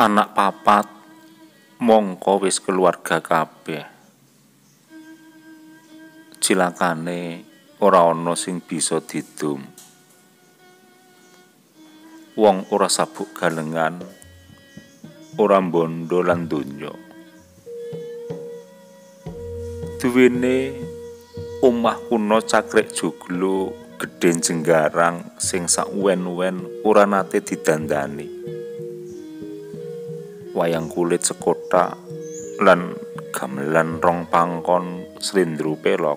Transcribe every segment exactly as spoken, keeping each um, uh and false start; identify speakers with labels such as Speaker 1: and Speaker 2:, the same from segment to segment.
Speaker 1: Anak papat mongko wis keluarga kabeh. Cilakane ora ana sing bisa didum. Wong ora sabuk galengan, ora mbondo lan donya. Duwene omah kuno cakrek joglo gedhe jenggarang sing sawen-wen ora nate didandani. Wayang kulit sekotak lan gamelan rong pangkon slendro pelok.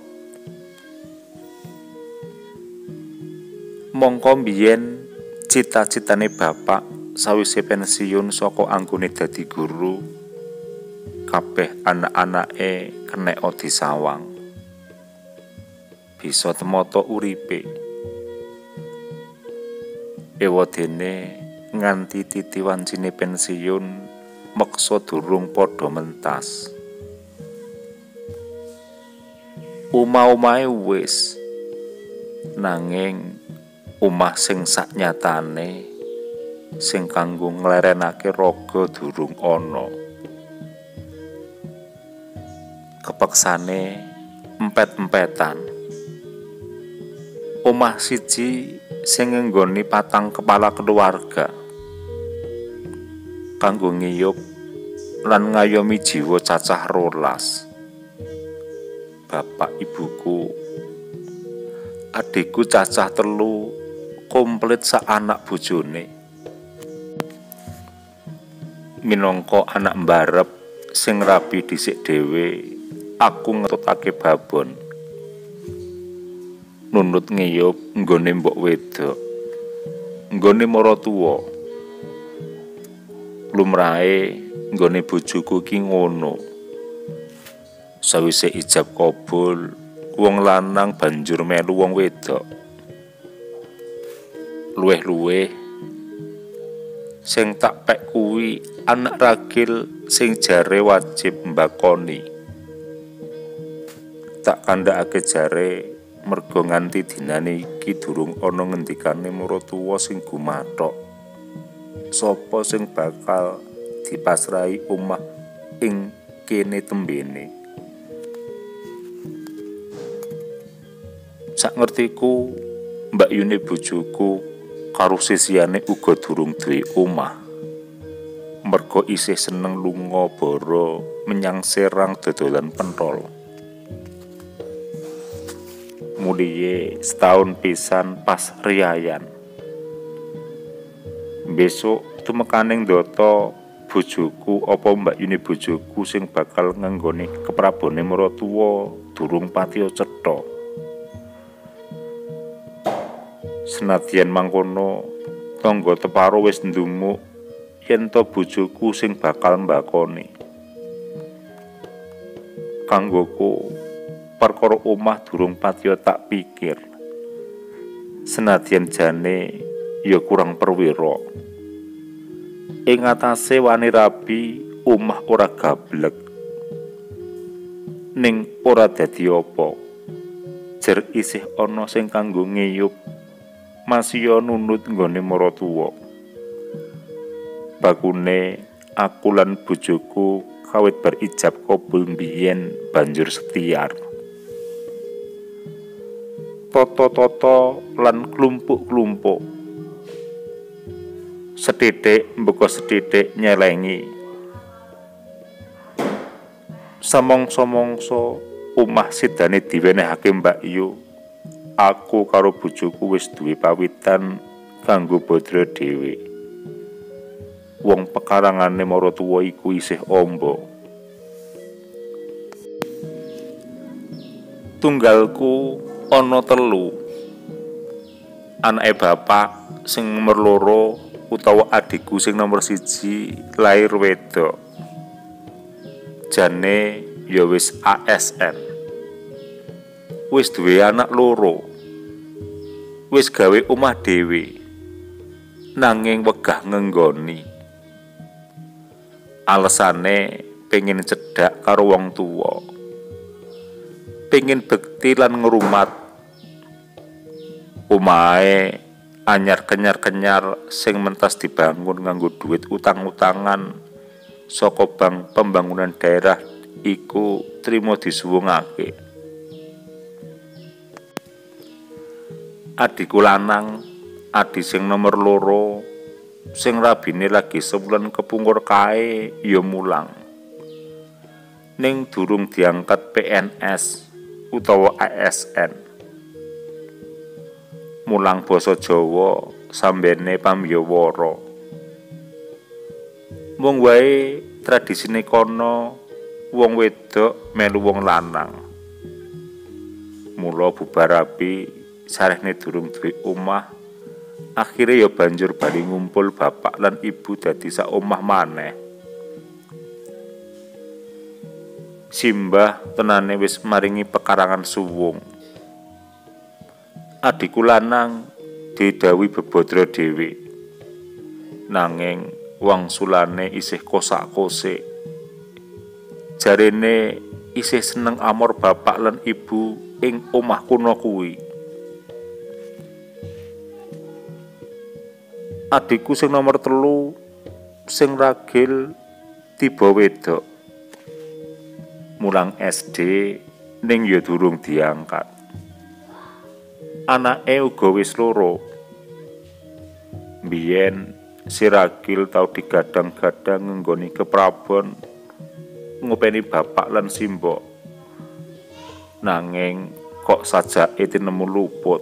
Speaker 1: Mongko mbiyen cita-citane bapak sawise pensiun saka anggone dadi guru, kabeh anak-anake kenek disawang. Bisa temata uripe. Ewadene nganti titi wancine pensiun meksa durung padha mentas. Omah-omahe wis nanging omah sing saknyatane sing kanggo nglerenake raga durung ana. Kepeksane empet-empetan. Omah siji sing nggoni patang kepala keluarga kanggo ngiyup lan ngayomi jiwa cacah rolas. Bapak ibuku, adikku cacah telu, komplit sak anak bojone. Minangka anak mbarep sing rabi dhisik dhewe, aku ngetutake babon. Nunut ngiyup nggone mbok wedok, nggone maratuwa. Lumrahe nggone bojoku ki ngono. Sawise ijab kabul, wong lanang banjur melu wong wedok. Luweh-luweh sing tak pek kuwi anak ragil sing jare wajib mbakoni. Tak kandhakake jare mergo nganti dinane iki durung ana ngendikane maratuwa sing gumathok. Sapa sing bakal dipasrahi omah ing kene tembene. Sak ngertiku Mbak Yune bojoku karo sisihane uga durung duwe omah. Merga isih seneng lunga boro menyang Serang dodolan pentol. Muliye setahun pisan pas riyayan. Besok tumekaning ndata bojoku apa Mbak Yune bojoku sing bakal nganggone keprabone maratuwa durung patiya cetha. Senadyan mangkono tangga teparo wis ndumuk yen to bojoku sing bakal mbakoni. Kanggoku perkara omah durung patiya tak pikir. Senadyan jane ya kurang perwira. Ing atase wani rabi omah ora gablek. Ning ora dadi apa. Jer isih ana sing kanggo ngiyup masih nunut nggone maratuwa. Bakune aku lan bojoku kawit berijab kabul mbiyen banjur setiar. Toto-toto lan klumpuk-klumpuk. Setitik mbeka setitik nyelengi. Samangsa-mangsa omah sidane diwenehake Mbak Yu. Aku karo bojoku wis duwe pawitan kanggo bodro dhewe. Wong pekarangane maratuwa iku isih amba. Tunggalku ana telu. Anake bapak sing nomor loro utawa adikku sing nomor siji lair wedok. Jane ya wis A S N. Wis duwe anak loro, wis gawe omah dhewe, nanging wegah ngenggoni. Alesane pengen cedhak karo wong tuwa, pengen bekti lan ngrumat. Omahe anyar kenyar-kenyar sing mentas dibangun nganggo duit utang-utangan saka Bank Pembangunan Daerah iku trimo disuwungake. Adhiku lanang, adi sing nomor loro, sing rabine lagi sewulan kepungkur kae ya mulang. Ning durung diangkat P N S utawa A S N. Mulang basa Jawa sambene pamyawara. Mung wae tradisine kono wong wedok melu wong lanang. Mula bubar rabi sarehne durung duwe omah, akhire ya banjur bali ngumpul bapak lan ibu dadi sak omah maneh. Simbah tenane wis maringi pekarangan suwung. Adhiku lanang didhawuhi bebodro dhewe. Nanging wangsulane isih kosak-kosik. Jarene isih seneng amor bapak lan ibu ing omah kuno kuwi. Adhiku sing nomor telu sing ragil tiba wedok. Mulang S D ning ya durung diangkat. Anake uga wis loro. Biyen si ragil tau digadang-gadang nggoni keprabon ngopeni bapak lan simbok. Nanging kok sajake tinemu luput.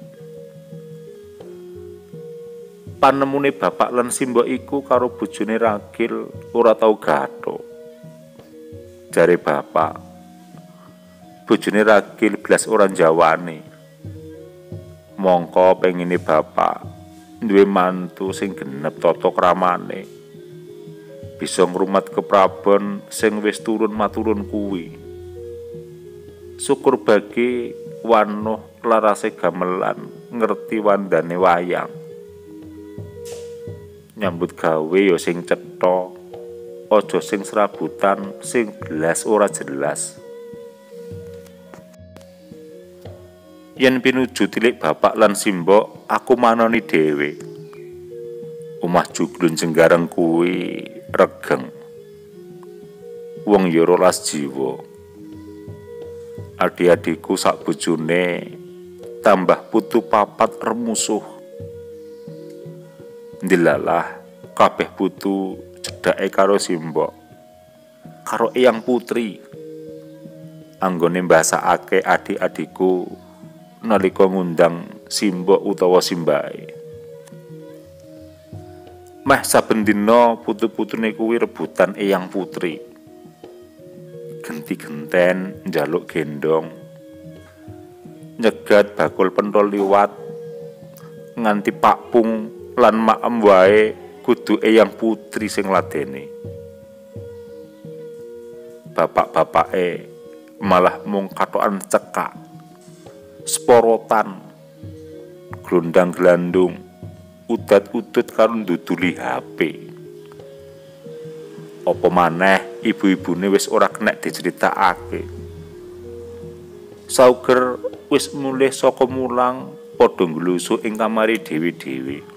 Speaker 1: Panemune bapak lan simbok iku karo bojone ragil ora tau gathuk. Jare bapak, bojone ragil blas ora njawane. Mongko pengine bapak duwe mantu sing genep tata kramane. Bisa ngrumat keprabon sing wis turun maturun kuwi. Syukur bagi wanuh larase gamelan ngerti wandane wayang. Nyambut gawe ya sing cetha. Ojo sing serabutan sing belas ora jelas. Yen pinuju tilik bapak lan simbok aku manoni dhewe. Omah juglun Jenggareng kuwi regeng. Wong ya rolas jiwa. Adik-adikku sak bojone tambah putu papat remusuh. Ndilalah kabeh putu cedhake karo simbok, karo eyang putri, anggone mbasakake adik-adikku nalika ngundang simbok utawa simbahe. Meh saben dina putu-putune kuwi rebutan eyang putri. Genti-genten njaluk gendong, nyegat bakul pentol liwat, nganti pakpung lan maem wae kudu eyang putri sing ladene. Bapak-bapake malah mung kathokan cekak, sporotan, glondang-glandung, udat-udut karo nduduli H P. Apa maneh ibu-ibune wis ora kenek diceritakake. Sauger wis mulih saka mulang padha nglusuk ing kamare dhewe-dhewe.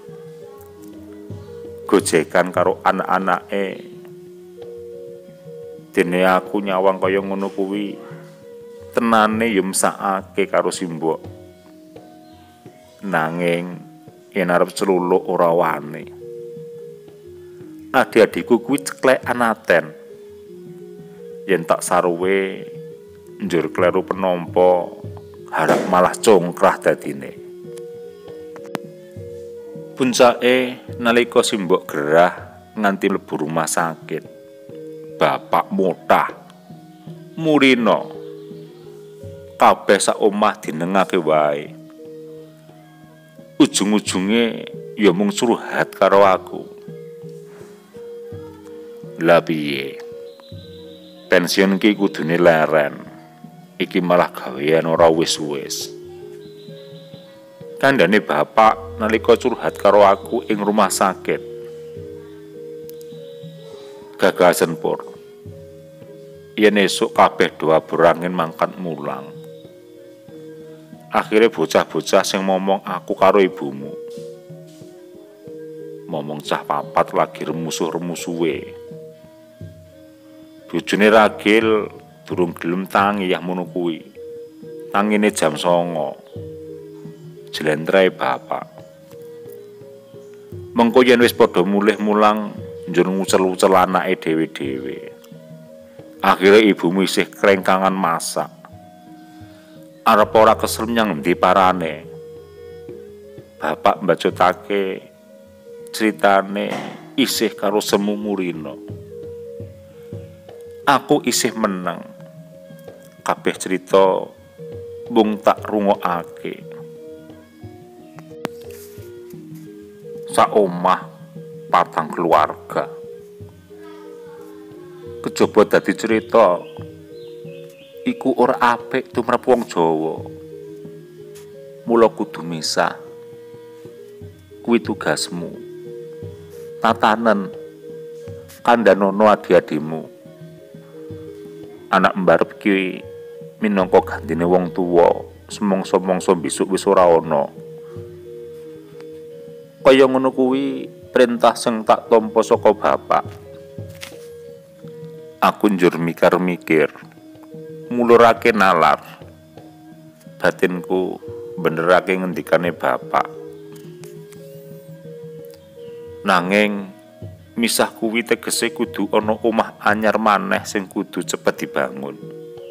Speaker 1: Gojekan karo anak-anake. Dene aku nyawang kaya ngono kuwi tenane ya mesakake karo simbok. Nanging yen arep celuluk ora wani. Adik-adikku kuwi ceklek anaten. Yen tak saruwe njur kleru penampa harap malah congkrah dadine. Puncake nalika simbok gerah nganti mlebu rumah sakit. Bapak motah, murina, kabeh sak omah dinengake wae. Ujung-ujunge ya mung curhat karo aku. Lah piye? Pensiun ki kudune leren. Iki malah gawean ora wis-wis. Kandhane bapak nalika curhat karo aku ing rumah sakit. Gagasan pur. Yen esuk kabeh doa berangin mangkat mulang. Akhirnya bocah-bocah sing ngomong aku karo ibumu. momong cah papat lagi remusuh-remusuhe. Bojone ragil durung gelem tangi yah ngono kuwi. Tangine jam songo. Jlentreh bapak. Mengko yen wis padha mulih mulang njur ngucel-ucel anake dhewe-dhewe. Akhire ibumu isih krengkangan masak. Arep ora kesel nyang endi parane. Bapak mbacutake ceritane isih karo semu murina. Aku isih meneng. Kabeh cerita mung tak rungokake. Sak omah patang keluarga. Kejaba dadi cerita iku ora apik tumrap wong Jawa. Mula kudu misah. Kuwi tugasmu. Tatanen kandhanono adi-adimu. Anak mbarep ki minangka gantine wong tuwa, semongso-mongso besuk wis ora ana. Kaya ngono kuwi perintah sing tak tampa saka bapak. Aku njur mikir-mikir, mulurake nalar. Batinku benerake ngendikane bapak. Nanging misah kuwi tegese kudu ana omah anyar maneh sing kudu cepet dibangun.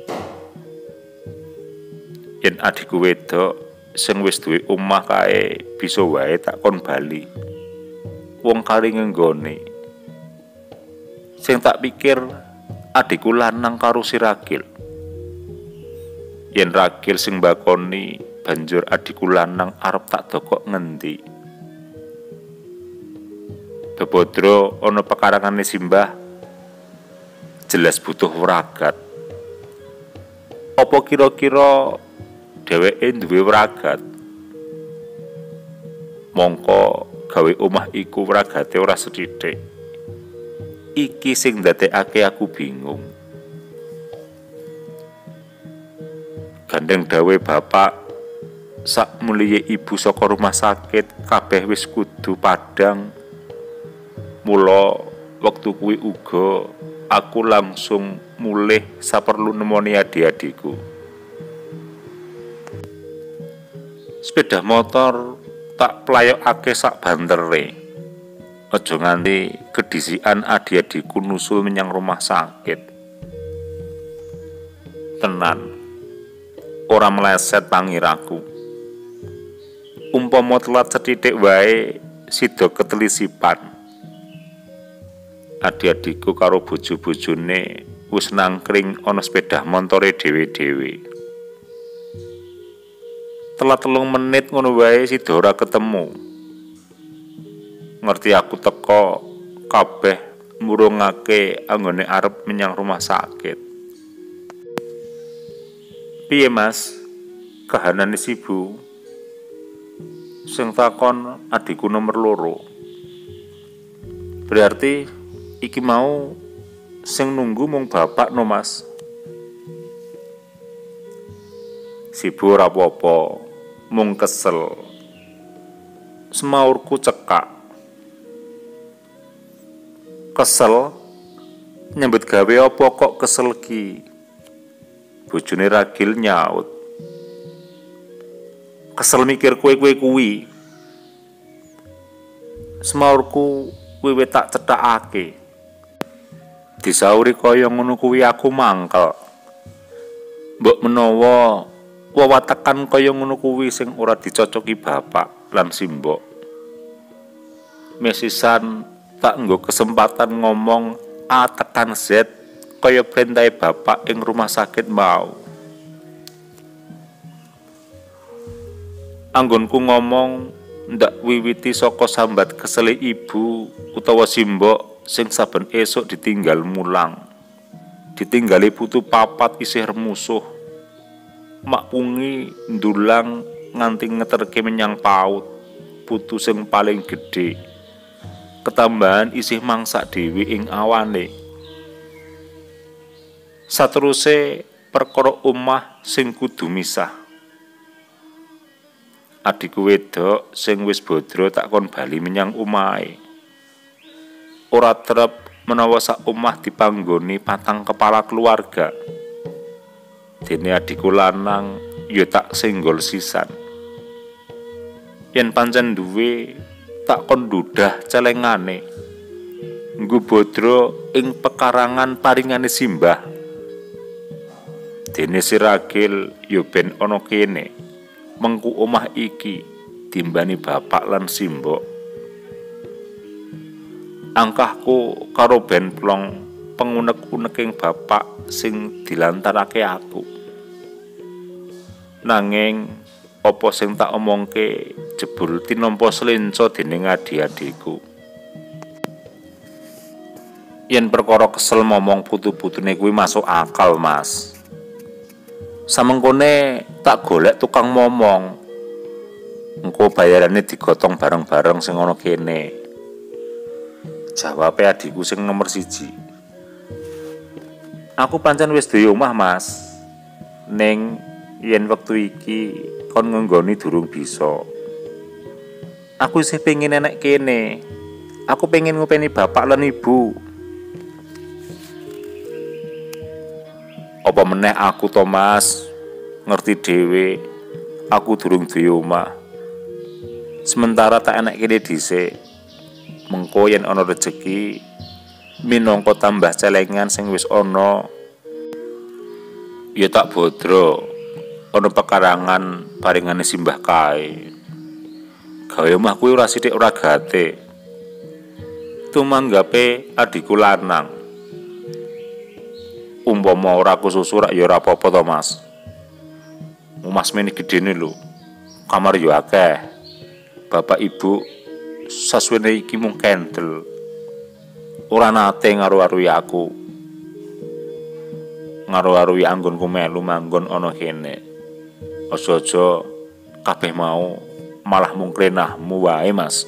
Speaker 1: Yen adikku wedok sing wis duwe omah kae bisa wae tak kon bali. Wong kari ngenggone. Sing tak pikir adikku lanang karo si Ragil. Yen Ragil sing bakoni banjur adikku lanang arep tak dokok ngendi. Bebodro ana pekarangane simbah jelas butuh wragat. Apa kira-kira dheweke duwe wragat? Mongko gawe omah iku wragate ora sethithik. Iki sing ndadekake aku bingung. Gandeng dawe bapak sak muliye ibu saka rumah sakit kabeh wis kudu padhang. Mula wektu kuwi uga aku langsung mulih saperlu nemoni adik-adikku. Sepeda motor tak playokake sak bantere. Aja nganti kedisikan adik-adikku nusul menyang rumah sakit. Tenan, ora meleset pangiraku. Umpama telat sethithik wae sida ketelisipan. Adik-adikku karo bojo-bojone wis nangkring ana sepeda montore dhewe-dhewe. Telat telung menit ngono wae sida ora ketemu. Ngerti aku teko kabeh murungake anggone arep menyang rumah sakit. Piye Mas? Kahanane sibu? Sing takon adikku nomor loro. Berarti iki mau sing nunggu mung bapak no Mas. Sibu ora apa-apa, mung kesel. Semaurku cekak. Kesel nyambut gawe apa kok kesel ki? Bojone Ragil nyaut. Kesel mikir kowe-kowe kuwi. Semaurku wiwit tak cethakake. Disauri kaya ngono kuwi aku mangkel. Mbok menawa wewatekan kaya ngono kuwi sing ora dicocoki bapak lan simbok. Mesisan tak nggo kesempatan ngomong A tekan Z kaya perintahe bapak ing rumah sakit mau. Anggonku ngomong ndak wiwiti saka sambat kesele ibu utawa simbok sing saben esuk ditinggal mulang. Ditinggali putu papat isih remusuh. Mak pungi ndulang nganti ngeterke menyang paut. Putu sing paling gedhe. Ketambahan isih mangsak dhewe ing awane. Sateruse perkara omah sing kudu misah. Adikku wedok sing wis bodro tak kon bali menyang omahe. ora trep menawa sak omah dipanggoni patang kepala keluarga. Dene adikku lanang ya tak senggol sisan. Yen pancen duwe tak kon ndudah celengane. Nggo bodro ing pekarangan paringane simbah. Dene siragil ya ben ana kene. Mengku omah iki timbani bapak lan simbok. Angkahku karo ben plong pengunek-uneking bapak sing dilantarake aku. Nanging apa sing tak omongke jebul tinampa slenca dening adi-adiku. Yen perkara kesel momong putu-putune kuwi masuk akal, Mas. Samengkone tak golek tukang momong. Engko bayarane digotong bareng-bareng sing ana kene. Jawabe adikku sing nomor siji. Aku pancen wis duwe omah, Mas. Ning yen wektu iki kon ngenggoni durung bisa. Aku isih pengin enek kene. Aku pengen ngopeni bapak lan ibu. Apa meneh aku to, Mas? Ngerti dhewe aku durung duwe omah. Sementara tak enek kene dhisik. Mengko yen ana rejeki minangka tambah celengan sing wis ana ya tak bodro ana pekarangan paringane simbah kae. Gawe omah kuwi ora sithik ora gate. Tumanggape adikku lanang. Umpama ora aku susu rak ya ora apa-apa to, Mas. Omah semene gedene lho. Kamar yo akeh. Bapak ibu sasuwene iki mung kendel. Ora nate ngaru-arui aku. Ngaru-arui anggonku melu manggon ana kene. Aja-aja kabeh mau malah mung krenahmu wae, Mas.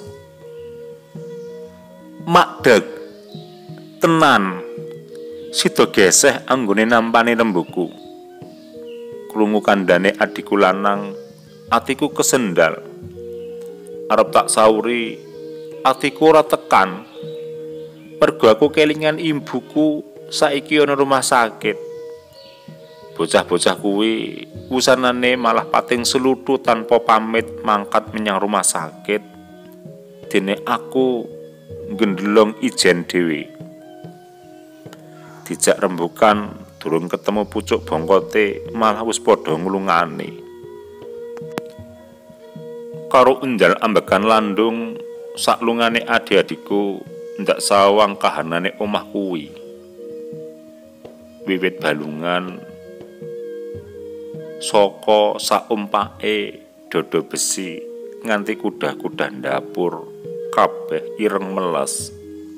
Speaker 1: Makdeg tenan sida geseh anggone nampani lembuku. Krungu kandhane adikku lanang, atiku kesendal. Arep tak sauri, atiku ora tekan. Mergo aku kelingan imbuku saiki ana rumah sakit. Bocah-bocah kuwi wusanane malah pating seluthu tanpa pamit mangkat menyang rumah sakit. Dene aku nggendelong ijen dhewe. Dijak rembukan durung ketemu pucuk bongkote malah wis padha nglungani. Karo unjal ambekan landung saklungane adik-adikku ndak sawang kahanane omah kuwi. Wiwit balungan saka saumpake dodo besi nganti kudah-kudah dapur kabeh ireng meles.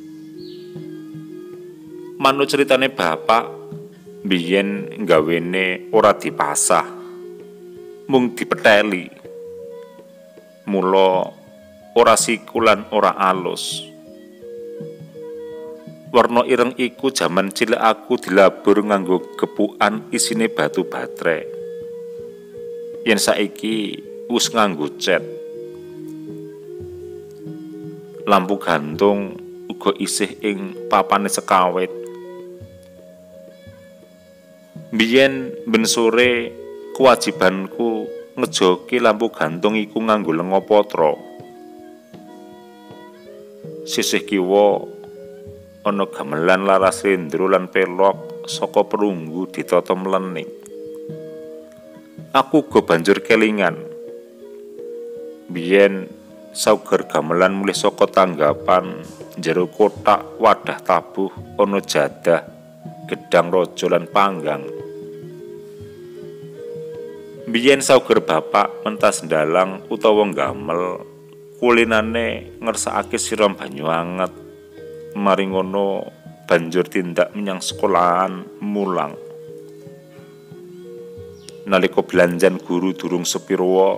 Speaker 1: Manut ceritane bapak, biyen gawene ora dipasah, mung dipetheli. Mula ora sikulan ora alus. Warna ireng iku jaman cilik aku dilabur nganggo gepukan isine batu baterai. Yen saiki wis nganggo cat. Lampu gantung uga isih ing papane sekawit. Biyen ben sore kewajibanku ngejoki lampu gantung iku nganggo lenga patra. Sisih kiwa ana gamelan laras rendro lan pelok saka perunggu ditata mlening. Aku uga banjur kelingan. Biyen sauger gamelan mulih saka tanggapan jero kotak wadah tabuh ana jadah, gedang raja lan panggang. Biyen sauger bapak mentas ndalang utawa gamel kulinane ngersakake siram banyu anget. Mari ngono banjur tindak menyang sekolahan mulang. Nalika belanjan guru durung sepirwa,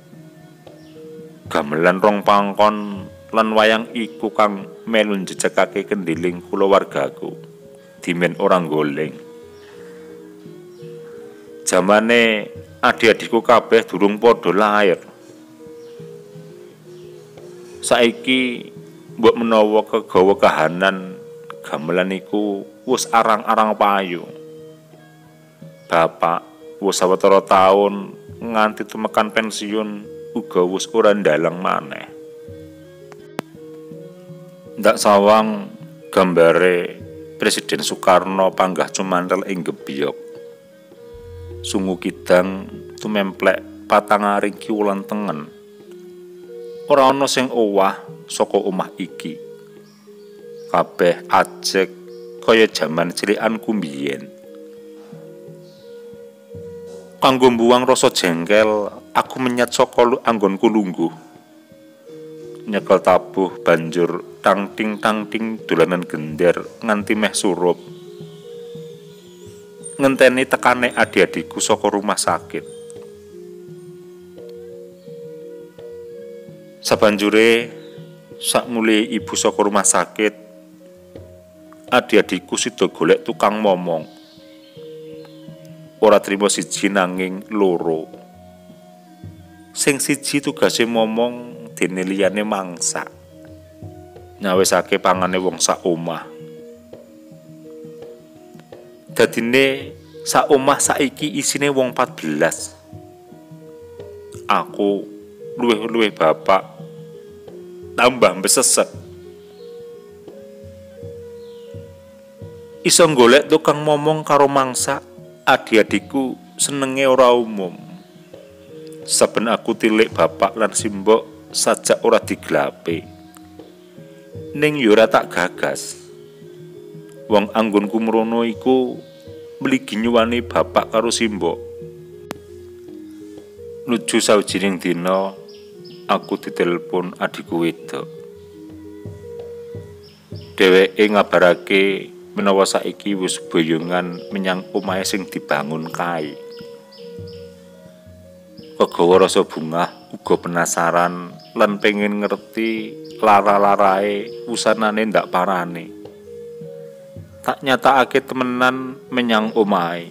Speaker 1: gamelan rong pangkon lan wayang iku kang melu njejegake kendiling kulawargaku. Dimen orang goleng. Jamane adik-adikku kabeh durung padha lair. Saiki mbok menawa kegawa kahanan gamelan iku wis arang-arang payu. Bapak wis sawetara taun nganti temekan pensiun uga wis ora ndalang maneh. Ndak sawang gambare Presiden Soekarno panggah cumantel ing Gebyok. Sungu kidang tumemplek patangaring kiwulan tengen. Ora ana sing owah saka omah iki. Kabeh ajek kaya jaman cilikanku mbiyen. Kanggo mbuwang rasa jengkel, aku menyat saka anggonku lungguh. Nyekel tabuh banjur tangting tangting dolanan gender nganti meh surup. Ngenteni tekane adik-adikku saka rumah sakit. Sabanjure sakmule ibu saka rumah sakit, adik-adikku sida golek tukang momong. Ora trima siji nanging loro. Sing siji tugase momong dene liyane mangsak. Nyawisake pangane wong sak omah. Dadine sak omah saiki isine wong empat belas. Aku luwih-luwih bapak tambah besesek. Iso golek tukang momong karo mangsak, adik-adikku senenge ora umum. Saben aku tilik bapak lan simbok sajak ora diglape. Ning yo ora tak gagas. Wong anggonku mrono iku mligi nyuwani bapak karo simbok. Nuju sawijining dina aku ditelepon adikku wedok. Dheweke ngabarake menawa saiki wis boyongan menyang omahe sing dibangun kae. Kegawa rasa bungah uga penasaran lan pengen ngerti lara-larae usanane ndak parane. Tak nyatakake temenan menyang omahe.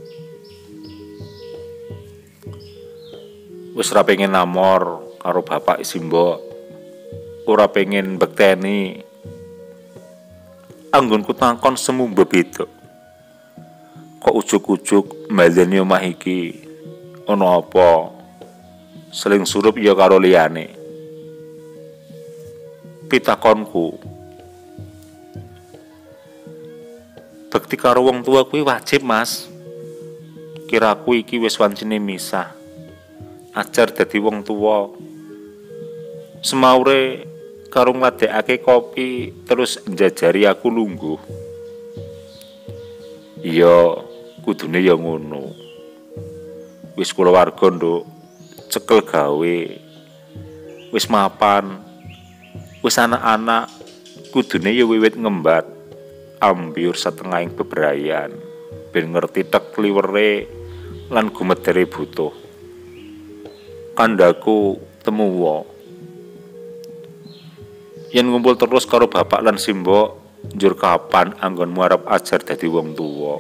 Speaker 1: Wis ora pengen namor karo bapak simbok, ora pengen bekteni. Anggonku takon semu bebeda. Kok ujuk-ujuk mbaleni omah iki? Ana apa? Seling surup ya karo liyane. Pitakonku. Bekti karo wong tua kuwi wajib, Mas. Kiraku iki wis wancine misah. Ajar dadi wong tua. Semaure karo ngladekake kopi terus njajari aku lungguh. Iya, kudune ya ngono. Wis kulawarga, Nduk, cekel gawe. Wis mapan. Wis anak-anak, kudune ya wiwit ngembat. Ambyur setengahing bebrayan ben ngerti tek liwere lan gumedere butuh. Kandhaku temuwa. Yen ngumpul terus karo bapak lan simbok, njur kapan anggonmu arep ajar dadi wong tuwa?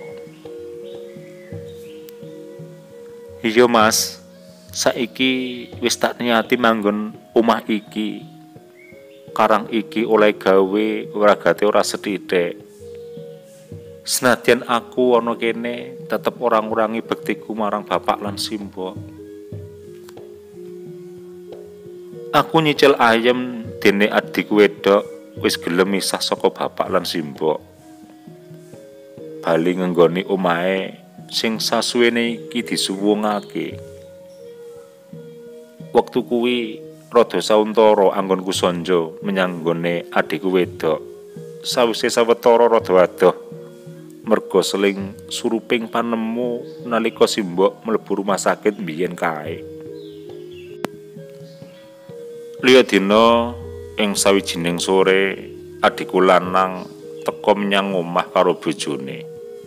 Speaker 1: Iya, Mas. Saiki wis tak niati manggon omah iki. Karang iki oleh gawe ragate ora sethithik. Senadyan aku ana kene, tetep ora ngurangi bektiku marang bapak lan simbok. Aku nyicil ayem dene adik wedok wis gelem misah saka bapak lan simbok. Bali ngenggoni omahe sing sasuwene iki disuwungake. Wektu kuwi rada sauntara anggonku sonjo menyang nggone adikku wedok. Sawise sawetara rada adoh merga seling suruping panemu nalika simbok mlebu rumah sakit mbiyen kae. Liya dina ing sawijining sore adikku lanang teka menyang omah karo bojone.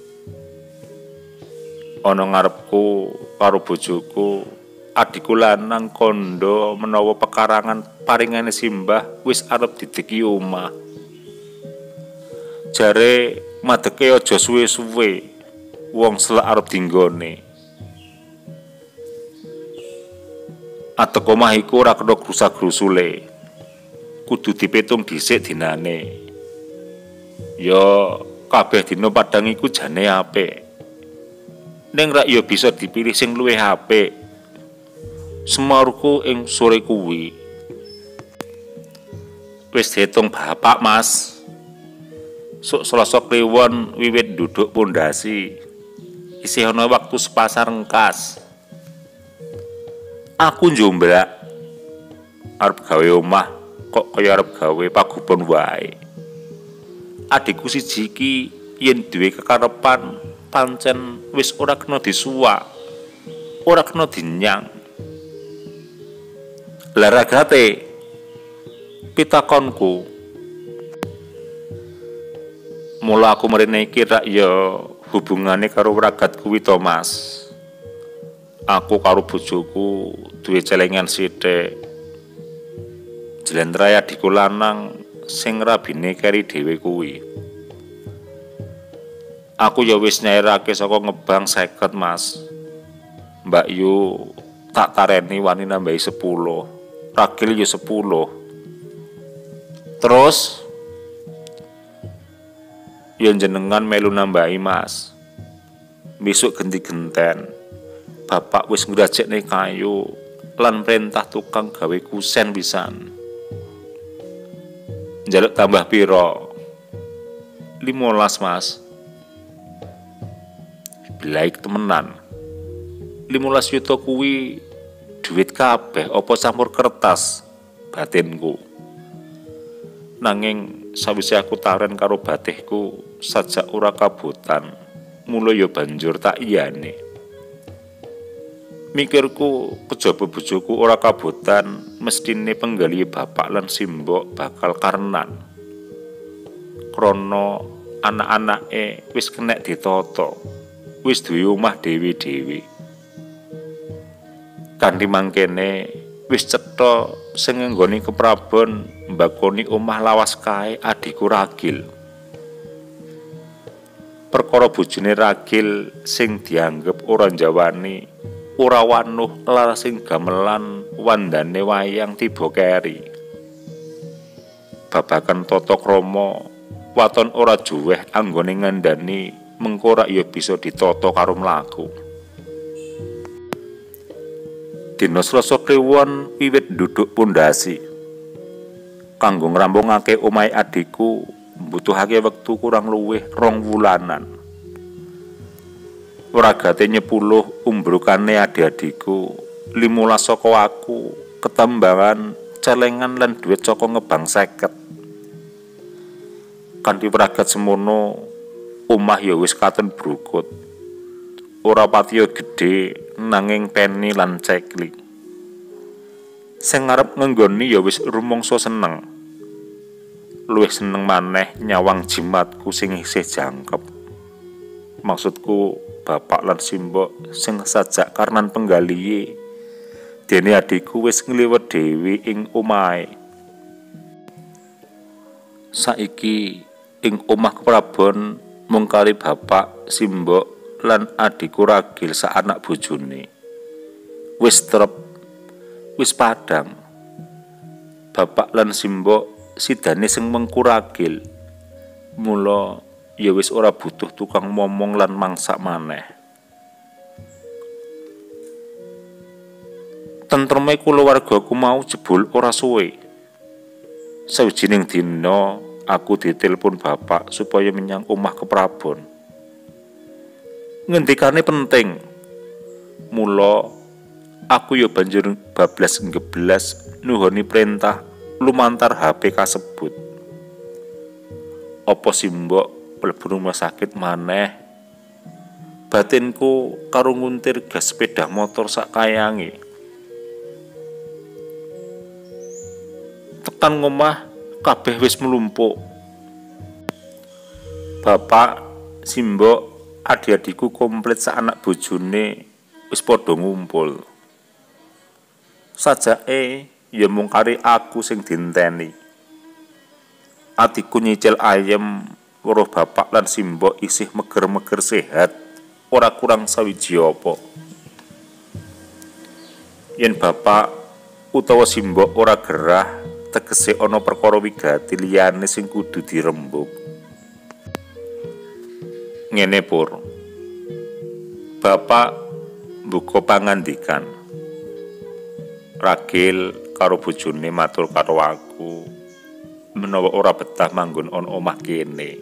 Speaker 1: Ana ngarepku karo bojoku, adikku lanang kandha menawa pekarangan paringane simbah wis arep dideki omah. Jare madeke aja suwe-suwe, wong selak arep dinggone. Atek omah iku ora kena grusak-grusule. kudu dipitung dhisik dinane. Ya kabeh dina padang iku jane apik. Ning rak ya bisa dipilih sing luwih apik. Semarku ing sore kuwi wis diitung bapak, Mas. Sok Selasa Kliwon wiwit duduk pondasi. Isih ana waktu sepasar engkas. Aku njombrak arep gawe omah kok kaya arep gawe pagupon wae. Adikku siji iki yen duwe kekarepan pancen wis ora kena disuwak, ora kena dinyang. Laragate pitakonku. Mula aku mrene iki rak ya hubungane karo ragat kuwi to, Mas. Aku karo bojoku duwe celengan sithik. Jlentraya adikku lanang sing rabine keri dhewe kuwi. Aku ya wis nyairake saka ngebang seket, Mas. Mbak Yu tak tareni wani nambahi sepuluh. Ragil ya sepuluh. Terus ya jenengan melu nambahi, Mas. Besok ganti genten. Bapak wis ngrajekne kayu lan perintah tukang gawe kusen pisan. Njaluk tambah piro? limolas, Mas. Bilaik temenan. limolas yuta kuwi duit kabeh apa campur kertas, batinku. Nanging sawise aku taren karo batihku sajak ora kabutan, mula ya banjur tak iyane. Mikirku kejaba bojoku ora kabutan, mestine penggali bapak lan simbok bakal karenan. Krana anak-anake wis kenek ditata, wis duwe omah dhewe-dhewe. Kanthi mangkene wis cetha sing nggone keprabon mbakoni omah lawas kae adikku Ragil. Perkara bojone Ragil sing dianggep ora njawani, ora wanuh lar sing gamelan wandane wayang tiba keri. Babagan tata krama waton ora juweh anggone ngandani mengko rak ya bisa ditata karo mlaku. Dina Selasa Kliwon wiwit duduk pondasi. Kanggo ngrampungake omahe adikku mbutuhake wektu kurang luwih rong wulanan. Ragate nyepuluh umbrukane adik-adikku, limolas saka aku, ketambangan celengan lan duit saka ngebang seket. Kanthi ragat semono, omah ya wis katon brukut. Ora patiya gedhe nanging peni lan cekli. Sing ngarep ngenggoni ya wis rumangsa seneng. Luwih seneng maneh nyawang jimatku sing isih jangkep. Maksudku bapak lan simbok sing sajak karenan penggalihe. Dene adikku wis ngliwet dhewe ing omahe. Saiki ing omah keprabon mung kari bapak, simbok lan adikku Ragil sak anak bojone. Wis trep, wis padhang. Bapak lan simbok sidane sing mengku Ragil. Mula ya wis ora butuh tukang momong lan mangsak maneh. Tentreme kulawargaku mau jebul ora suwe. Sawijining dina aku ditelepon bapak supaya menyang omah keprabon. Ngendikane penting. Mula aku ya banjur bablas ngeblas nuhoni perintah lumantar H P kasebut. Apa simbok mlebu rumah sakit maneh? Batinku karo nguntir gas sepeda motor sak kayange. Tekan ngomah kabeh wis mlumpuk. Bapak, simbok, adik-adikku komplit sak anak bojone wis padha ngumpul. Sajake ya mung kari aku sing dinteni. Adikku nyicil ayem, weruh bapak lan simbok isih meger-meger sehat, ora kurang sawiji apa. Yen bapak utawa simbok ora gerah, tegese ana perkara wigati liyane sing kudu dirembug. Ngene Pur. Bapak mbuka pangandikan. Ragil karo bojone matur karo aku menawa ora betah manggon ana omah kene.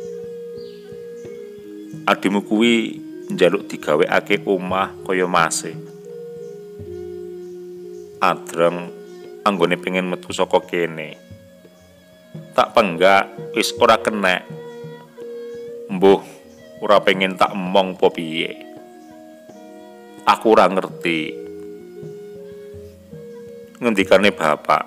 Speaker 1: Adimu kuwi njaluk digawekake omah kaya mase. Adreng anggone pengen metu saka kene. Tak penggak wis ora kenek. Mbuh ora pengen tak emong po piye. Aku ora ngerti. Ngendikane bapak.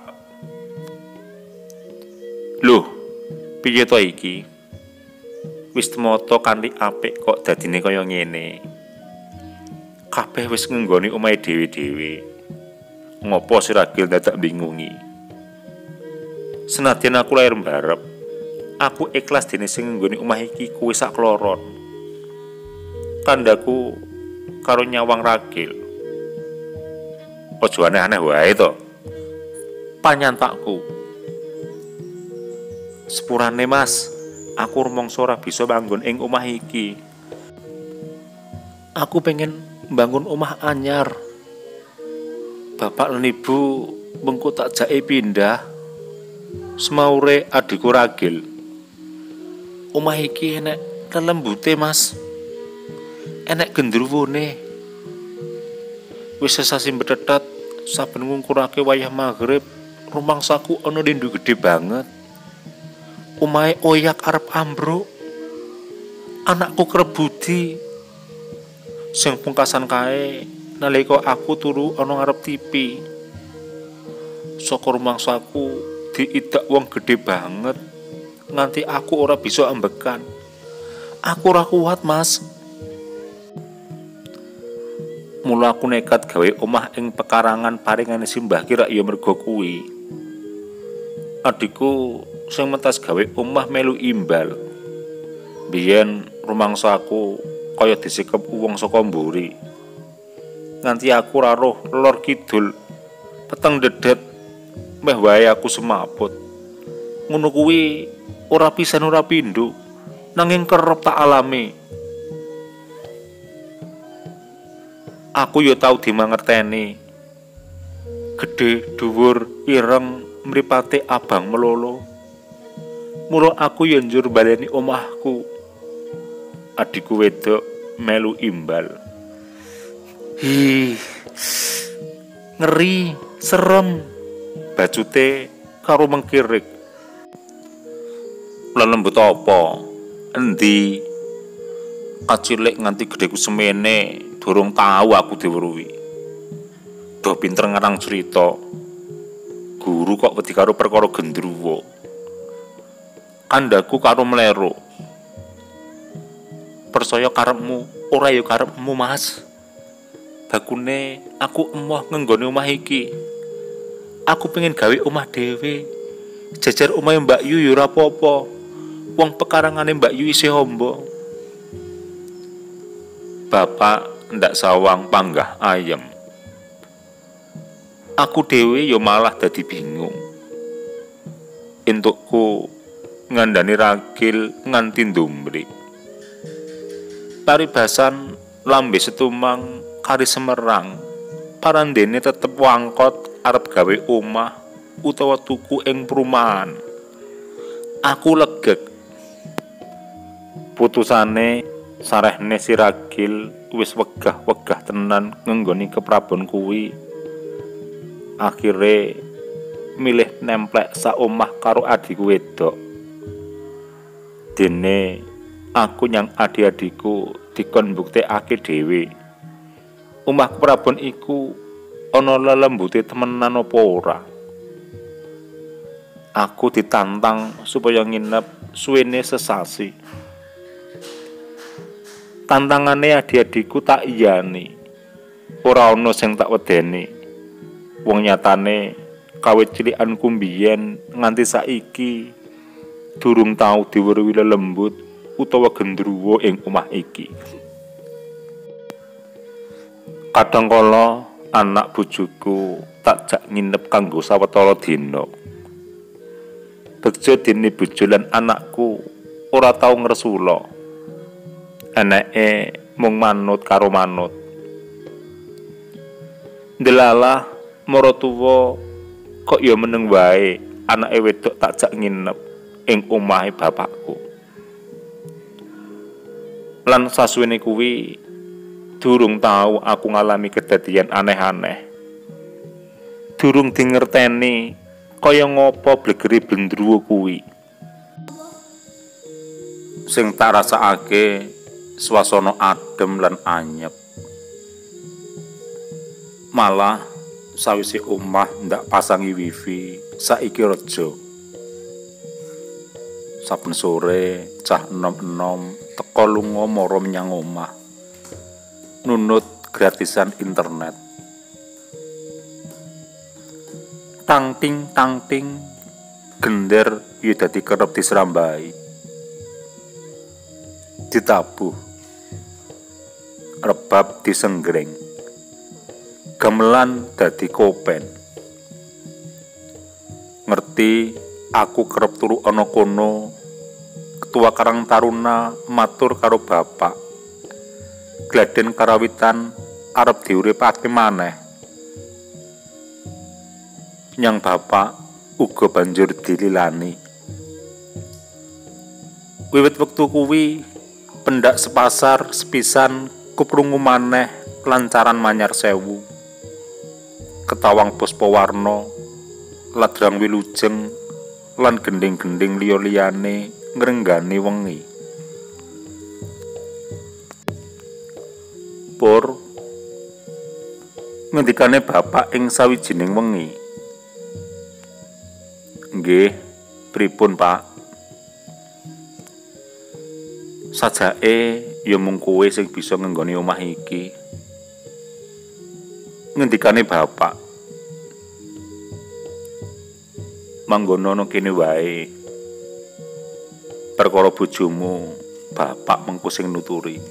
Speaker 1: Loh, piye to iki? Wis temoto kanthi apik kok dadine kaya ngene. Kabeh wis ngenggoni omahe dhewe-dhewe. Ngopo si Ragil dadak bingungi? Senadyan aku lair mbarep, aku ikhlas dene sing ngenggoni omah iki kuwi sak kloron. Tandhaku karo nyawang Ragil. Ojo aneh-aneh wae to. Panyantakku. Sepurane Mas, aku rumangsa ora bisa manggon ing omah iki. Aku pengen mbangun omah anyar. Bapak lan Ibu mengko tak jake pindah. Semaure adikku Ragil. Omah iki enek lelembute Mas. Enek gendruwone. Wis sesasi betetet saben ngungkurake wayah maghrib, rumangsaku ana lindu gede banget. Omahe oyak arep ambruk. Anakku kerep budi. Sing pungkasan kae nalika aku turu ana ngarep T V. Saka rumangsaku diidak wong gede banget nganti aku ora bisa ambekan. Aku ora kuat, Mas. Mula aku nekat gawe omah ing pekarangan paringane Simbah Ki rak ya mergo kuwi. Adikku sing mentas gawe omah melu imbal. Biyen rumangsaku kaya disikep wong saka mburi. Nganti aku ora roh lor kidul. Peteng dedet meh wae aku semaput. Ngono kuwi ora pisan ora pindho, nanging kerep tak alami. Aku yo tau dimangerteni. Gedhe, dhuwur, ireng, mripate abang melolo. Mula aku yo njur baleni omahku. Adikku wedok melu imbal. Hi. Ngeri, serem. Bajute karo mengkirik. Lelembut apa? Endi? Kacilik nganti gedheku semene. Durung tahu aku diweruhi. Do pinter ngarang cerita. Guru kok wedi karo perkara gendruwo. Kandhaku karo mlero. Persaya karepmu, ora ya karepmu, Mas. Bakune aku emoh ngenggone omah iki. Aku pengen gawe omah dhewe. Jajar omahe Mbak Yu ya ora apa-apa. Wong pekarangane Mbak Yu isih amba. Bapak ndak sawang panggah ayem. Aku dhewe ya malah dadi bingung. Entukku ngandani Ragil nganti ndumbrik. Paribasan lambe setumang kari semerang. Parandene tetep wangkot arep gawe omah utawa tuku ing perumahan. Aku legek. Putusane sarehne si Ragil wis wegah-wegah tenan ngenggoni keprabon kuwi. Akhire milih nemplek sak omah karo adikku wedok. Dene aku nyang adi-adiku dikon mbuktekake dhewe. Omah keprabon iku ana lelembute temenan apa ora. Aku ditantang supaya nginep suwene sesasi. Tantangane adik-adikku tak iyani. Ora ana sing tak wedeni. Wong nyatane kawit cilikanku mbiyen nganti saiki durung tau diweruhi lelembut utawa gendruwo ing omah iki. Kadang kala anak bojoku tak jak nginep kanggo sawetara dina. Bejo dene bojo lan anakku ora tau ngresula. Anake mung manut karo manut. Delalah maratuwa kok ya meneng wae anake wedok takjak nginep ing omahe bapakku. Lan sasuwene kuwi durung tau aku ngalami kedadian aneh-aneh. Durung dingerteni kaya ngopo blegeri blendruwo kuwi. Sing tak rasakake swasana adem lan anyep. Malah sawise omah ndak pasangi wifi, saiki reja. Saben sore cah enom-enom teka lunga mara menyang omah. Nunut gratisan internet. Tangting tangting gender ya dadi kerep diserambai. Ditabuh. Rebab disenggreng. Gamelan dadi kopen. Ngerti aku kerep turu ana kono, Ketua Karang Taruna matur karo bapak. Gladen karawitan arep diuripake maneh. Nyang bapak uga banjur dililani. Wiwit wektu kuwi pendak sepasar sepisan kuprungu maneh lancaran Manyar Sewu. Ketawang Puspawarna, ladrang wilujeng lan gending-gending liya-liyane ngrenggani wengi. Pur ngendikane bapak ing sawijining wengi. Nggih, pripun, Pak? Sajake ya mung kowe sing bisa ngenggoni omah iki. Ngendikane bapak. Manggono ana kene wae. Perkara bojomu, bapak mengko sing nuturi.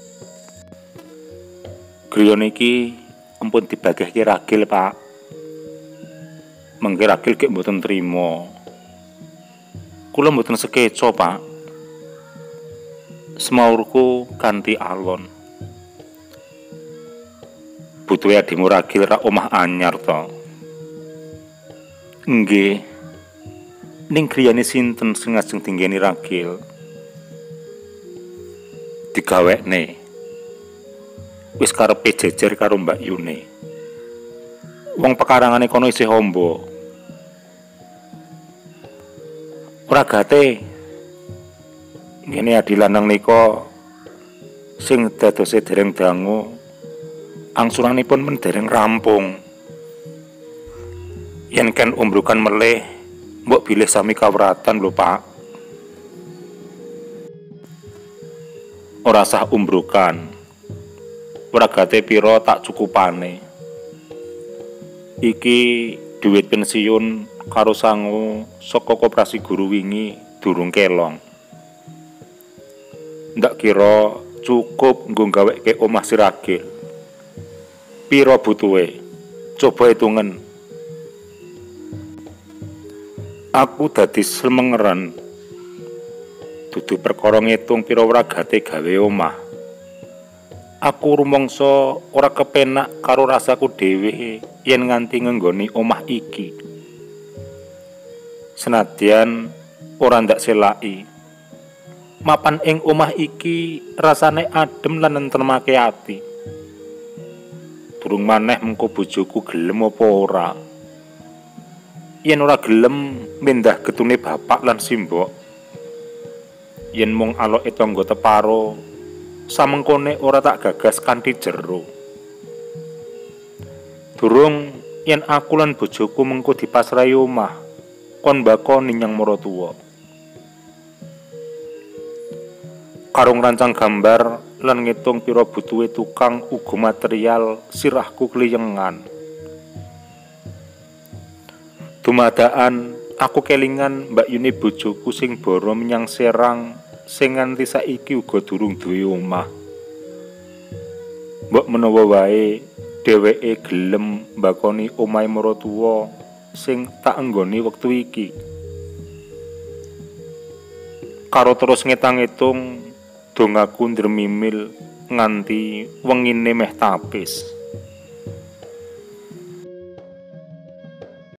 Speaker 1: Griya niki ampun dibagihke ragil, Pak. Mengke ragil gek mboten trima. Kula mboten sekeca, Pak. Semaurku kanthi alon. Butuhe adimu ragil rak omah anyar to. Nggih. Ning griyane sinten sing ajeng dinggeni ragil? Digawekne. Wis karepe jejer karo Mbak Yune. Wong pekarangane kono isih amba. Ora gate. Ngene adi lanang nika sing dadose dereng dangu, angsuranipun men dereng rampung. Yen kan umbrukan melih, mbok bilih sami kawratan lho, Pak. Ora sah umbrukan. Ora gate pira tak cukupane. Iki duit pensiun karo sangu saka koperasi guru wingi durung kelong. Ndak kira cukup nggo gaweke omah si ragil. Pira butuhe? Coba hitungen. Aku dadi semengeran. Dudu perkara ngitung pira wragate gawe omah. Aku rumangsa ora kepenak karo rasaku dhewe yen nganti ngenggoni omah iki. Senadyan ora ndak selaki. Mapan ing omah iki rasane adem lan nentremake ati. Durung maneh mengko bojoku gelem apa ora. Yen ora gelem mendah getune bapak lan simbok. Yen mung aloke tangga teparo, samengkone ora tak gagas kanthi jero. Durung yen aku lan bojoku mengko dipasrahi omah, kon bakoni nyang maratuwa. Karung rancang gambar lan ngitung pira butuhe tukang uga material sirahku kliyengan. Dumadaan aku kelingan Mbak Yuni bojoku sing boro menyang Serang sing nganti saiki uga durung duwe omah. Mbok menawa wae dheweke gelem mbakoni omahe maratuwa sing tak enggoni wektu iki. karo terus ngetang-etung dongaku ndremimil nganti wengine meh tapis.